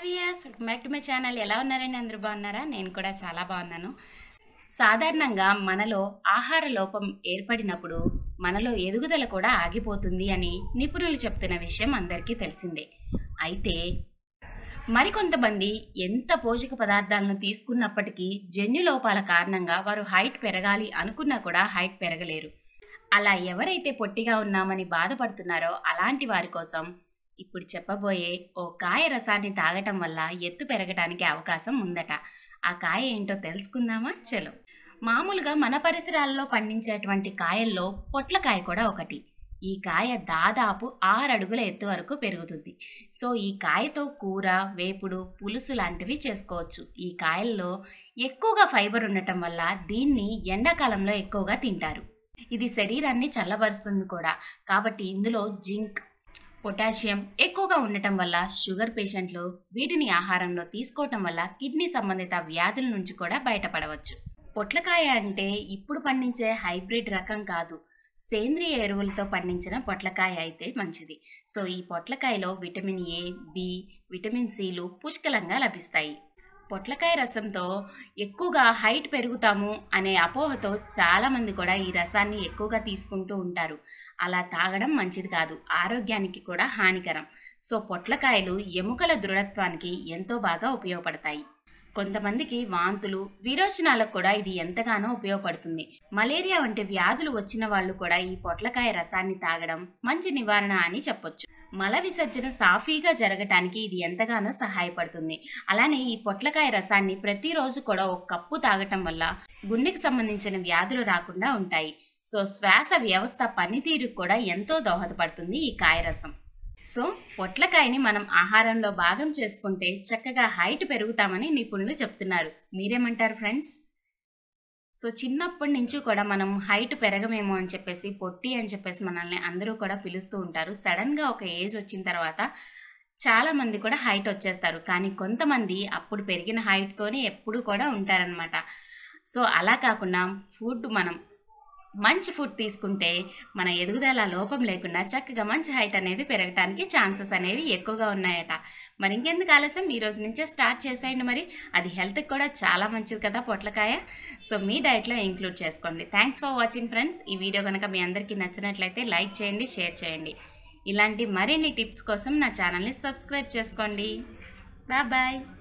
Weirs welcome back to my channel. ఎలా ఉన్నారండి? అందరూ బాగున్నారా? నేను కూడా చాలా బాగున్నాను. సాధారణంగా మనలో ఆహార లోపం ఏర్పడినప్పుడు మనలో ఎదుగుదల కూడా ఆగిపోతుంది అని నిపుణులు చెప్తున్న విషయం అందరికీ తెలిసిందే. అయితే మరికొంతమంది ఎంత పోషక పదార్థాలను తీసుకున్నప్పటికీ జన్యు లోపాల కారణంగా వారు హైట్ పెరగాలి అనుకున్నా కూడా హైట్ పెరగలేరు. అలా ఎవరైతే పొట్టిగా ఉన్నామని బాధపడుతున్నారో అలాంటి వారి కోసం ఇప్పుడు చెప్పబోయే ఓ కాయ రసాన్ని తాగటం వల్ల ఎత్తు పెరగడానికి అవకాశం ఉందట. ఆ కాయ ఏంటో తెలుసుకుందామా? చలో. మామూలుగా మన పరిసరాల్లో పండించేటువంటి కాయల్లో పొట్లకాయ కూడా ఒకటి. ఈ కాయ దాదాపు 6 అడుగుల ఎత్తు వరకు పెరుగుతుంది. సో ఈ కాయతో కూర, వేపుడు, పులుసు లాంటివి చేసుకోవచ్చు. ఈ కాయల్లో ఎక్కువగా ఫైబర్ ఉండటం వల్ల దీన్ని ఎండాకాలంలో ఎక్కువగా తింటారు. ఇది శరీరాన్ని చల్లబరుస్తుంది కూడా. కాబట్టి ఇందులో జింక్, పొటాషియం ఎక్కువగా ఉండటం వల్ల షుగర్ పేషెంట్లు వీటిని ఆహారంలో తీసుకోవటం వల్ల కిడ్నీ సంబంధిత వ్యాధుల నుంచి కూడా బయటపడవచ్చు. పొట్లకాయ అంటే ఇప్పుడు పండించే హైబ్రిడ్ రకం కాదు, సేంద్రియ ఎరువులతో పండించిన పొట్లకాయ అయితే మంచిది. సో ఈ పొట్లకాయలో విటమిన్ ఏ, బి, విటమిన్ సిలు పుష్కలంగా లభిస్తాయి. పొట్లకాయ రసంతో ఎక్కువగా హైట్ పెరుగుతాము అనే అపోహతో చాలామంది కూడా ఈ రసాన్ని ఎక్కువగా తీసుకుంటూ ఉంటారు. అలా తాగడం మంచిది కాదు, ఆరోగ్యానికి కూడా హానికరం. సో పొట్లకాయలు ఎముకల దృఢత్వానికి ఎంతో బాగా ఉపయోగపడతాయి. కొంతమందికి వాంతులు, విరోచనాలకు కూడా ఇది ఎంతగానో ఉపయోగపడుతుంది. మలేరియా వంటి వ్యాధులు వచ్చిన వాళ్ళు కూడా ఈ పొట్లకాయ రసాన్ని తాగడం మంచి నివారణ అని చెప్పొచ్చు. మల విసర్జన సాఫీగా జరగటానికి ఇది ఎంతగానో సహాయపడుతుంది. అలానే ఈ పొట్లకాయ రసాన్ని ప్రతిరోజు కూడా 1 కప్పు తాగటం వల్ల గుండెకి సంబంధించిన వ్యాధులు రాకుండా ఉంటాయి. సో శ్వాస వ్యవస్థ పనితీరుకు కూడా ఎంతో దోహదపడుతుంది ఈ కాయరసం. సో పొట్లకాయని మనం ఆహారంలో భాగం చేసుకుంటే చక్కగా హైట్ పెరుగుతామని నిపుణులు చెప్తున్నారు. మీరేమంటారు ఫ్రెండ్స్? సో చిన్నప్పటి నుంచి కూడా మనం హైట్ పెరగమేమో అని చెప్పేసి, పొట్టి అని చెప్పేసి మనల్ని అందరూ కూడా పిలుస్తూ ఉంటారు. సడన్గా ఒక ఏజ్ వచ్చిన తర్వాత చాలామంది కూడా హైట్ వచ్చేస్తారు. కానీ కొంతమంది అప్పుడు పెరిగిన హైట్తోనే ఎప్పుడు కూడా ఉంటారనమాట. సో అలా కాకుండా మనం మంచి ఫుడ్ తీసుకుంటే మన ఎదుగుదల లోపం లేకుండా చక్కగా మంచి హైట్ అనేది పెరగడానికి ఛాన్సెస్ అనేవి ఎక్కువగా ఉన్నాయట. మరి ఇంకెందుకు ఆలస్యం, ఈ రోజు నుంచే స్టార్ట్ చేసేయండి. మరి అది హెల్త్కి కూడా చాలా మంచిది కదా పొట్లకాయ. సో మీ డైట్లో ఇంక్లూడ్ చేసుకోండి. Thanks for watching friends. ఈ వీడియో కనుక మీ అందరికీ నచ్చినట్లయితే లైక్ చేయండి, షేర్ చేయండి. ఇలాంటి మరిన్ని టిప్స్ కోసం నా ఛానల్ని సబ్స్క్రైబ్ చేసుకోండి. Bye bye.